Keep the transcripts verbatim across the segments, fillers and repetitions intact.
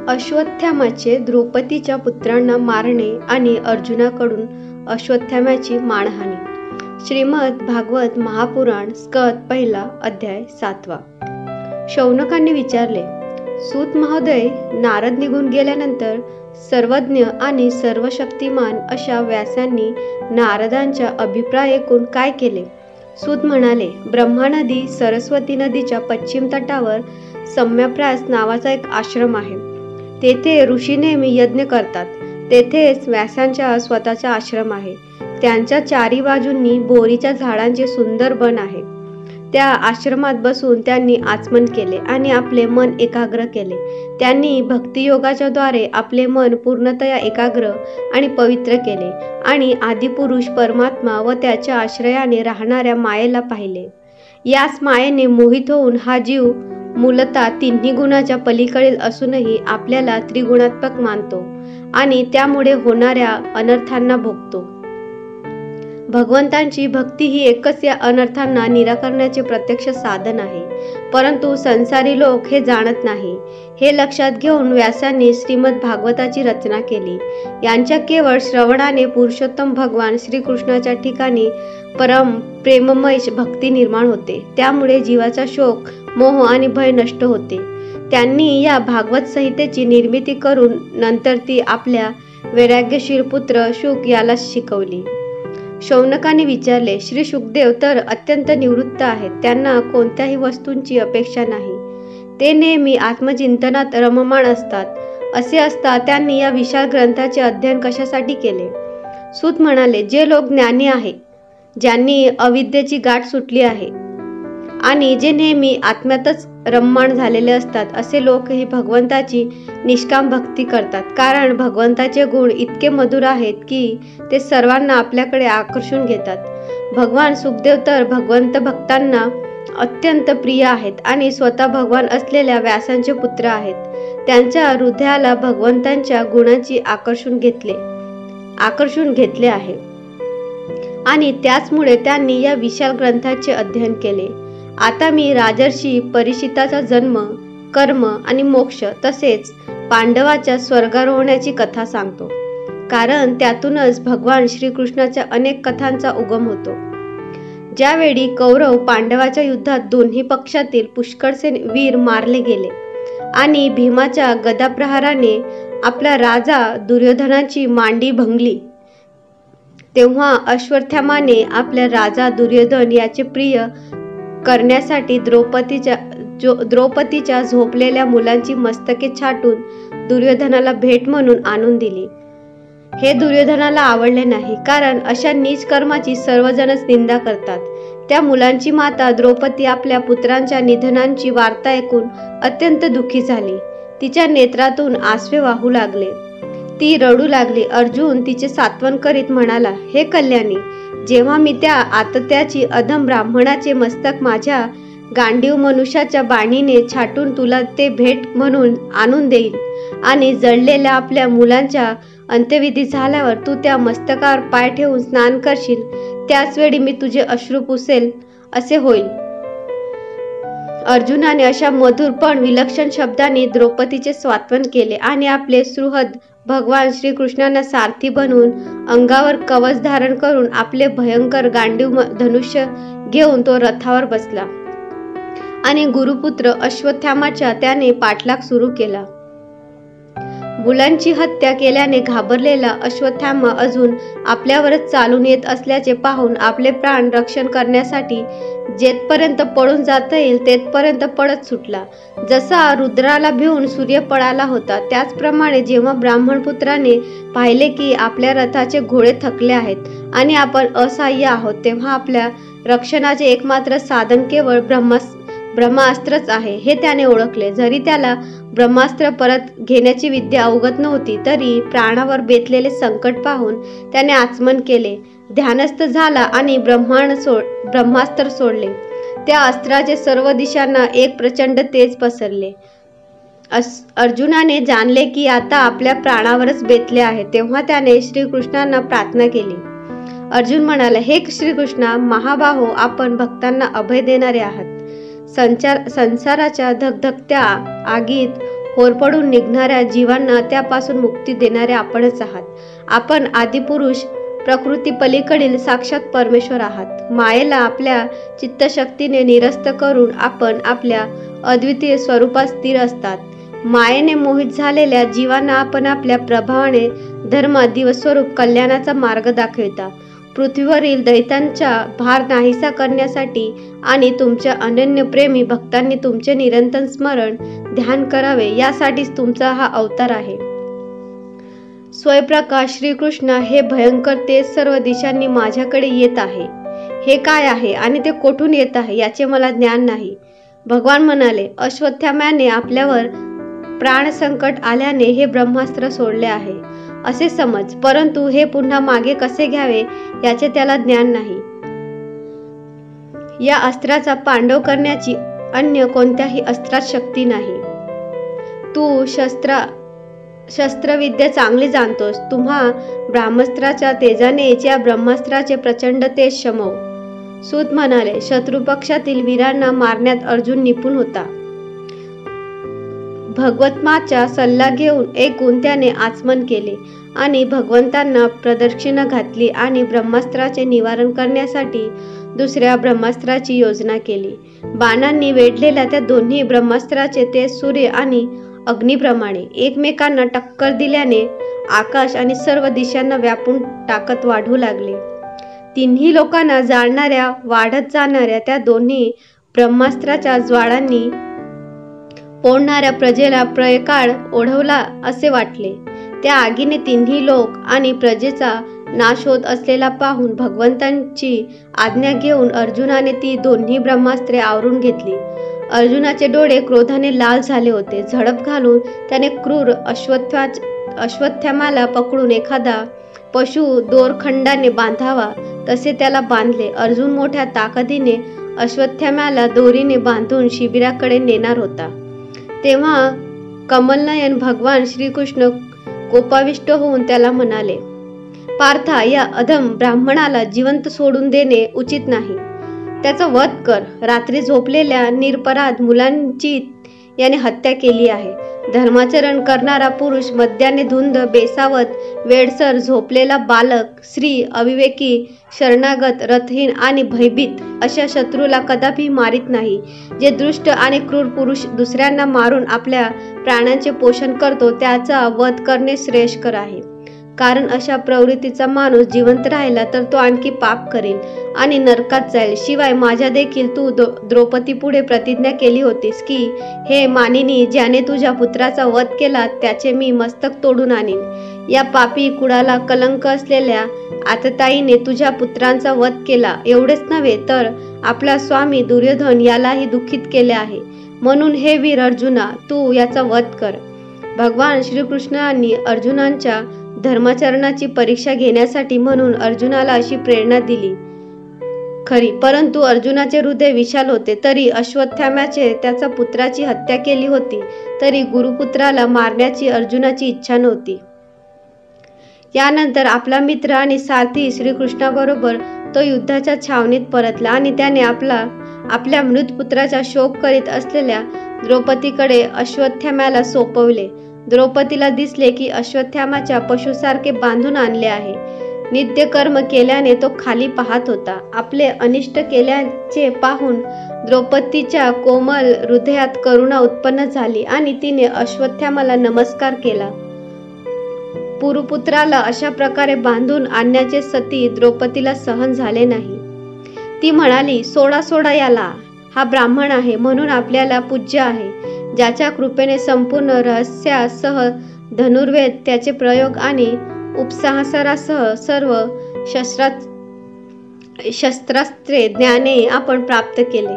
अश्वत्थाम्याचे द्रौपदीच्या पुत्रांना मारणे आणि अर्जुनाकडून अश्वत्थाम्याची मानहानी. श्रीमद भागवत महापुराण स्कंद पहिला अध्याय सातवा. शौनकांनी विचारले, सूत महोदय, नारद निघून गेल्यानंतर सर्वज्ञ आणि सर्वशक्तिमान अशा व्यासांनी नारदांचा अभिप्राय ऐकून काय केले? सूत म्हणाले, ब्रह्मा नदी सरस्वती नदीच्या पश्चिम तटावर सम्यप्रास नावाचा एक आश्रम आहे. तेथे ऋषी नेहमी यज्ञ करतात. तेथेच व्यासांचा स्वतःचा आश्रम आहे. त्यांच्या चारी बाजूंनी बोरीच्या झाडांचे सुंदर वन आहे. त्या आश्रमात बसून त्यांनी आचमन केले आणि आपले मन एकाग्र केले. त्यांनी भक्तियोगाच्या द्वारे आपले मन पूर्णतया एकाग्र आणि पवित्र केले आणि आदिपुरुष परमात्मा व त्याच्या आश्रयाने राहणाऱ्या मायेला पाहिले. याच मायेने मोहित होऊन हा जीव मूलतः तिन्ही गुणाच्या पलीकडील असूनही आपल्याला त्रिगुणात्मक मानतो आणि त्यामुळे होणाऱ्या अनर्थांना भोगतो. भगवंतांची भक्ती ही एकच या अनर्थांना निराकरण्याचे प्रत्यक्ष साधन आहे, परंतु संसारी लोक हे जाणत नाही. हे लक्षात घेऊन व्यासांनी श्रीमद भागवताची रचना केली. यांच्या केवळ श्रवणाने पुरुषोत्तम भगवान श्रीकृष्णाच्या ठिकाणी परम प्रेममय भक्ती निर्माण होते. त्यामुळे जीवाचा शोक, मोह आणि भय नष्ट होते. त्यांनी या भागवत संहितेची निर्मिती करून नंतर ती आपल्या वैराग्यशील पुत्र शुक याला शिकवली. शौनकाने विचारले, श्री शुकदेव तर अत्यंत निवृत्त आहेत. त्यांना कोणत्याही वस्तूंची अपेक्षा नाही. ते नेहमी आत्मचिंतनात रममाण असतात. असे असता त्यांनी या विशाल ग्रंथाचे अध्ययन कशासाठी केले? सूत म्हणाले, जे लोक ज्ञानी आहे, ज्यांनी अविद्येची गाठ सुटली आहे आणि जे नेहमी आत्म्यातच रममाण झालेले असतात, असे लोकही भगवंताची निष्काम भक्ती करतात. कारण भगवंताचे गुण इतके मधुर आहेत की ते सर्वांना आपल्याकडे आकर्षून घेतात. भगवान सुखदेव तर भगवंत भक्तांना अत्यंत प्रिय आहेत आणि स्वतः भगवान असलेल्या व्यासांचे पुत्र आहेत. त्यांच्या हृदयाला भगवंतांच्या गुणांची आकर्षून घेतले आकर्षून घेतले आहे आणि त्याचमुळे त्यांनी या विशाल ग्रंथाचे अध्ययन केले. आता मी राजर्षी परीक्षिताचा जन्म, कर्म आणि मोक्ष तसेच पांडवाच्या स्वर्गारोहणाची कथा सांगतो. कारण त्यातूनच भगवान श्रीकृष्णाच्या अनेक कथांचा उगम होतो. ज्यावेळी कौरव पांडवाच्या युद्धात दोन्ही पक्षातील पुष्कळसे वीर मारले गेले आणि भीमाच्या गदाप्रहाराने आपला राजा दुर्योधनाची मांडी भंगली, तेव्हा अश्वत्थाम्याने आपल्या राजा दुर्योधन याचे प्रिय करण्यासाठी द्रौपदीच्या द्रौपदीच्या झोपलेल्या मुलांची मस्तके छाटून दुर्योधनाला भेट म्हणून आणून दिली. हे दुर्योधनाला आवडले नाही, कारण अशा नीच कर्माची सर्वजणच निंदा करतात. त्या मुलांची माता द्रौपदी आपल्या पुत्रांच्या निधनांची वार्ता ऐकून अत्यंत दुःखी झाली. तिच्या नेत्रातून आसवे वाहू लागले. ती रडू लागली. अर्जुन तिचे सांत्वन करीत म्हणाला, हे कल्याणी, जेव्हा मी त्या आतत्याची अधम ब्राह्मणाचे मस्तक माझ्या गांडीव मनुष्याच्या बाणीने छाटून तुला ते भेट म्हणून आणून देईल आणि जळलेल्या आपल्या मुलांच्या अंत्यविधी झाल्यावर तू त्या मस्तकावर पाय ठेवून स्नान करशील, त्याच वेळी मी तुझे अश्रू पुसेल असे होईल. अर्जुनाने अशा मधुर पण विलक्षण शब्दांनी द्रौपदीचे सांत्वन केले आणि आपले सुहृद भगवान श्रीकृष्णांना सारथी बनवून अंगावर कवच धारण करून आपले भयंकर गांडीव धनुष्य घेऊन तो रथावर बसला आणि गुरुपुत्र अश्वत्थाम्याचा त्याने पाठलाग सुरू केला. मुलांची हत्या केल्याने घाबरलेला अश्वत्थामा अजून आपल्यावरच चालून येत असल्याचे पाहून आपले प्राण रक्षण करण्यासाठी जेथपर्यंत पळून जाता येईल तेथपर्यंत पळत सुटला. जसा रुद्राला भिवून सूर्य पळाला होता, त्याचप्रमाणे जेव्हा ब्राह्मणपुत्राने पाहिले की आपल्या रथाचे घोडे थकले आहेत आणि आपण असहाय्य आहोत, तेव्हा आपल्या रक्षणाचे एकमात्र साधन केवळ ब्रह्मास ब्रह्मास्त्रच आहे हे त्याने ओळखले. जरी त्याला ब्रह्मास्त्र परत घेण्याची विद्या अवगत नव्हती, तरी प्राणावर बेतलेले संकट पाहून त्याने आचमन केले, ध्यानस्थ झाला आणि ब्रह्मांड सोड ब्रह्मास्त्र सोडले. त्या अस्त्राचे सर्व दिशांना एक प्रचंड तेज पसरले. अर्जुनाने जाणले की आता आपल्या प्राणावरच बेतले आहे. तेव्हा त्याने श्रीकृष्णांना प्रार्थना केली. अर्जुन म्हणाला, हे श्रीकृष्णा, महाबाहो, आपण भक्तांना अभय देणारे आहात. संचार संसाराच्या धगधगत्या आगीत होरपळून निघणाऱ्या जीवांना त्यापासून मुक्ती देणारे आपणच आहात. आपण आदिपुरुष प्रकृती पलीकडील साक्षात परमेश्वर आहात. मायेला आपल्या चित्तशक्तीने निरस्त करून आपण आपल्या अद्वितीय स्वरूपात स्थिर असतात. मायेने मोहित झालेल्या जीवांना आपण आपल्या प्रभावाने धर्म दिवस्वरूप कल्याणाचा मार्ग दाखविता. पृथ्वीवरील दैत्यांचा भार नाहीसा करण्यासाठी आणि तुमच्या अनन्य प्रेमी भक्तांनी तुमचे निरंतर स्मरण ध्यान करावे यासाठीच तुमचा हा अवतार आहे. स्वयंप्रकाश श्रीकृष्ण हे भयंकर तेज सर्व दिशांनी माझ्याकडे येत आहे. हे काय आहे आणि ते कोठून येत आहे याचे मला ज्ञान नाही. भगवान म्हणाले, अश्वत्थाम्याने आपल्यावर प्राणसंकट आल्याने हे ब्रह्मास्त्र सोडले आहे असे समज, परंतु हे पुन्हा मागे कसे घ्यावे याचे त्याला ज्ञान नाही. या अस्त्राचा पांडव करण्याची अन्य कोणत्याही अस्त्रात शक्ती नाही. तू शस्त्र शस्त्रविद्या चांगली जाणतोस. तुम्हा ब्रह्मास्त्राच्या तेजाने या ब्रह्मास्त्राचे प्रचंड तेज शमव. सूत म्हणाले, शत्रुपक्षातील वीरांना मारण्यात अर्जुन निपुण होता. भगवत्माचा सल्ला घेऊन ऐकून त्याने आचमन केले आणि भगवंतांना प्रदक्षिणा घातली आणि ब्रह्मास्त्राचे निवारण करण्यासाठी दुसऱ्या ब्रह्मास्त्राची योजना केली. बाणांनी वेढलेल्या त्या दोन्ही ब्रह्मास्त्राचे तेज सूर्य आणि अग्निप्रमाणे एकमेकांना टक्कर दिल्याने आकाश आणि सर्व दिशांना व्यापून टाकत वाढू लागले. तिन्ही लोकांना जाळणाऱ्या वाढत जाणाऱ्या त्या दोन्ही ब्रह्मास्त्राच्या ज्वाळांनी पोळणाऱ्या प्रजेला प्रयकाळ ओढवला असे वाटले. त्या आगीने तिन्ही लोक आणि प्रजेचा नाश होत असलेला पाहून भगवंतांची आज्ञा घेऊन अर्जुनाने ती दोन्ही ब्रह्मास्त्रे आवरून घेतली. अर्जुनाचे डोळे क्रोधाने लाल झाले होते. झडप घालून त्याने क्रूर अश्वत्था अश्वत्थाम्याला पकडून एखादा पशु दोरखंडाने बांधावा तसे त्याला बांधले. अर्जुन मोठ्या ताकदीने अश्वत्थाम्याला दोरीने बांधून शिबिराकडे नेणार होता. तेव्हा कमलनयन भगवान श्रीकृष्ण कोपाविष्ट होऊन त्याला म्हणाले, पार्था, या अधम ब्राह्मणाला जिवंत सोडून देणे उचित नाही. त्याचा वध कर. रात्री झोपलेल्या निरपराध मुलांची याने हत्या केली आहे. धर्माचरण करणारा पुरुष, मद्याने धुंद, बेसावत, वेडसर झोपलेला बालक, स्त्री, अविवेकी, शरणागत, रथहीन आणि भयभीत अशा शत्रूला कदापि मारित नाही. जे दुष्ट आणि क्रूर पुरुष दुसऱ्यांना मारून आपल्या प्राणांचे पोषण करतो त्याचा वध करणे श्रेयस्कर आहे. कारण अशा प्रवृत्तीचा माणूस जिवंत राहिला तर तो आणखी पाप करेल आणि नरकात जाईल. शिवाय माझ्या देखील तू द्रौपदी पुढे प्रतिज्ञा केली होतीस की, हे मानिनी, ज्याने तुझ्या पुत्राचा वध केला त्याचे मी मस्तक तोडून आणीन. या पापी कुळाला कलंक असलेल्या आतताईने तुझ्या पुत्रांचा वध केला. एवढेच नव्हे तर आपला स्वामी दुर्योधन यालाही दुःखित केले आहे. म्हणून हे वीर अर्जुना, तू याचा वध कर. भगवान श्रीकृष्णांनी अर्जुनांच्या धर्माचरणाची परीक्षा घेण्यासाठी म्हणून अर्जुनाला अशी प्रेरणा दिली खरी, परंतु अर्जुनाचे हृदय विशाल होते. तरी अश्वत्थाम्याचे त्याच्या पुत्राची हत्या केली होती तरी गुरुपुत्राला मारण्याची अर्जुनाची इच्छा नव्हती. यानंतर आपला मित्र आणि सारथी श्रीकृष्णाबरोबर तो युद्धाच्या छावणीत परतला आणि त्याने आपला आपल्या मृत पुत्राचा शोक करीत असलेल्या द्रौपदीकडे अश्वत्थाम्याला सोपवले. द्रौपदीला दिसले की अश्वत्थाम्याच्या पशुसारखे बांधून आणले आहे. नित्य कर्म केल्याने तो खाली पाहत होता. आपले अनिष्ट केल्याचे पाहून द्रौपदीच्या कोमल हृदयात करुणा उत्पन्न झाली आणि तिने अश्वत्थाम्याला नमस्कार केला. पुरुपुत्राला अशा प्रकारे बांधून आणण्याचे सती द्रौपदीला सहन झाले नाही. ती म्हणाली, सोडा सोडा याला. हा ब्राह्मण आहे म्हणून आपल्याला पूज्य आहे. ज्याच्या कृपेने संपूर्ण रहस्यासह धनुर्वेद, त्याचे प्रयोग आणि उपसंहारासह सर्व शस्त्रा शस्त्रास्त्रे ज्ञाने आपण प्राप्त केले.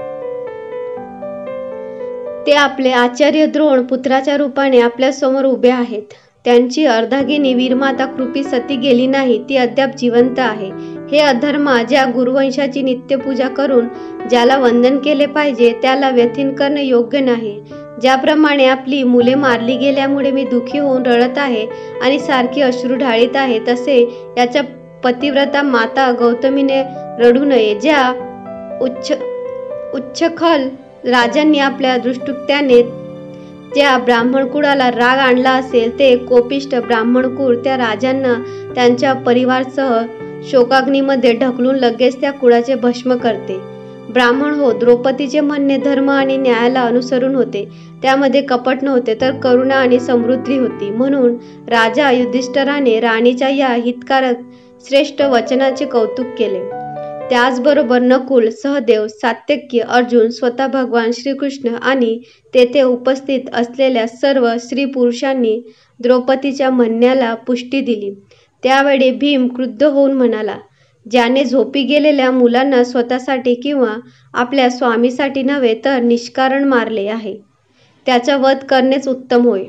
ते आपले आचार्य द्रोण पुत्राच्या रूपाने आपल्या समोर उभे आहेत. त्यांची अर्धांगिनी वीरमाता कृपी सती गेली नाही, ती अद्याप जिवंत आहे. हे अधर्मा, ज्या गुरुवंशाची नित्यपूजा करून ज्याला वंदन केले पाहिजे त्याला व्यथिन करणे योग्य नाही. ज्याप्रमाणे आपली मुले मारली गेल्यामुळे मी दुःखी होऊन रडत आहे आणि सारखी अश्रू ढाळीत आहे, तसे याच्या पतिव्रता माता गौतमीने रडू नये. ज्या उच्च उच्चखल राजांनी आपल्या दृष्टुक्त्याने ज्या ब्राह्मण कुळाला राग आणला असेल ते कोपिष्ट ब्राह्मण कुळ त्या राजांना त्यांच्या परिवारासह शोकाग्नीमध्ये ढकलून लगेच त्या कुळाचे भस्म करते. ब्राह्मण हो, द्रौपदीचे म्हणणे धर्म आणि न्यायाला अनुसरून होते. त्यामध्ये कपट नव्हते, तर करुणा आणि समृद्धी होती. म्हणून राजा युधिष्ठिराने राणीच्या या हितकारक श्रेष्ठ वचनाचे कौतुक केले. त्याचबरोबर नकुल, सहदेव, सात्यकी, अर्जुन, स्वतः भगवान श्रीकृष्ण आणि तेथे उपस्थित असलेल्या सर्व स्त्री पुरुषांनी द्रौपदीच्या म्हणण्याला पुष्टी दिली. त्यावेळी भीम क्रुद्ध होऊन म्हणाला, ज्याने झोपी गेलेल्या मुलांना स्वतःसाठी किंवा आपल्या स्वामीसाठी नव्हे तर निष्कारण मारले आहे, त्याचा वध करणेच उत्तम होय.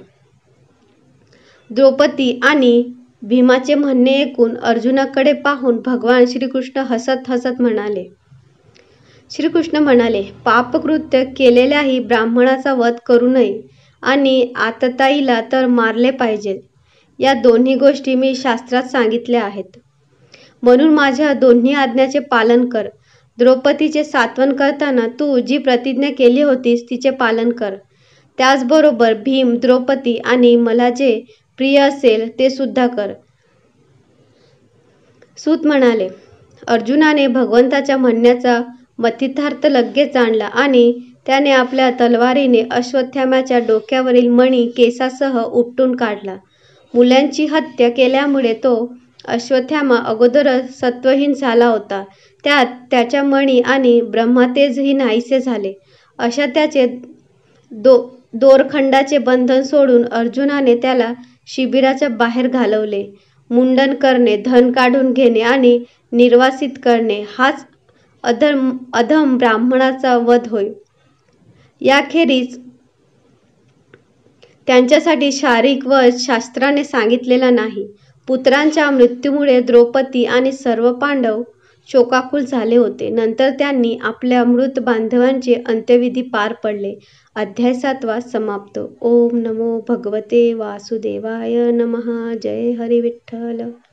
द्रौपदी आणि भीमाचे म्हणणे ऐकून अर्जुनाकडे पाहून भगवान श्रीकृष्ण हसत हसत म्हणाले श्रीकृष्ण म्हणाले, पापकृत्य केलेल्याही ब्राह्मणाचा वध करू नये आणि आतताईला तर मारले पाहिजे. या दोन्ही गोष्टी मी शास्त्रात सांगितल्या आहेत. म्हणून माझ्या दोन्ही आज्ञाचे पालन कर. द्रौपदीचे सांत्वन करताना तू जी प्रतिज्ञा केली होतीस तिचे पालन कर. त्याचबरोबर भीम, द्रौपदी आणि मला जे प्रिय असेल ते सुद्धा कर. सूत म्हणाले, अर्जुनाने भगवंताच्या म्हणण्याचा मथितार्थ लगेच जाणला आणि त्याने आपल्या तलवारीने अश्वत्थाम्याच्या डोक्यावरील मणी केसासह उपटून काढला. मुलांची हत्या केल्यामुळे तो अश्वत्थामा अगोदरच सत्वहीन झाला होता. त्यात त्याच्या मणी आणि ब्रह्मतेजही नाहीसे झाले. अशा त्याचे दो दोरखंडाचे बंधन सोडून अर्जुनाने त्याला शिबिराच्या बाहेर घालवले. मुंडन करणे, धन काढून घेणे आणि निर्वासित करणे हाच अधम अधम ब्राह्मणाचा वध होय. याखेरीज त्यांच्यासाठी शारीरिक वध शास्त्राने सांगितलेला नाही. पुत्रांच्या मृत्यूमुळे द्रौपदी आणि सर्व पांडव शोकाकुल झाले होते. नंतर त्यांनी आपल्या मृत बांधवांचे अंत्यविधी पार पडले. अध्याय सातवा समाप्त. ओम नमो भगवते वासुदेवाय नमः. जय हरी विठ्ठल.